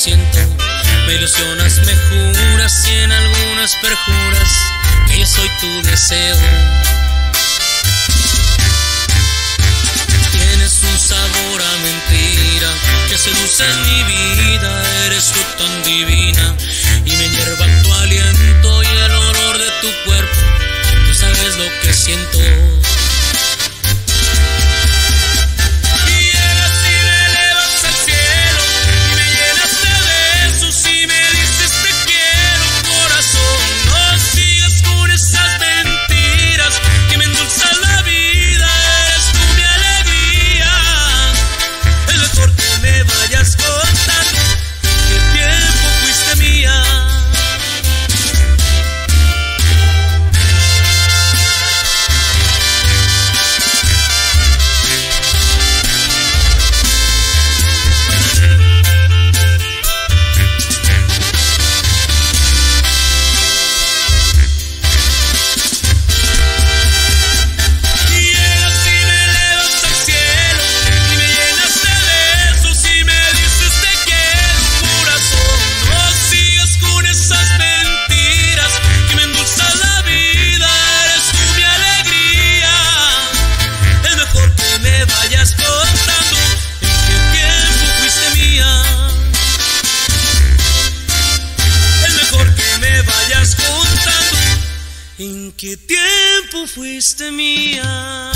siento. Me ilusionas, me juras y en algunas perjuras que yo soy tu deseo. Tienes un sabor a mentira que seduce mi vida. Eres tú tan divina y me hierva tu aliento y el olor de tu cuerpo. Tú sabes lo que siento. ¿En qué tiempo fuiste mía?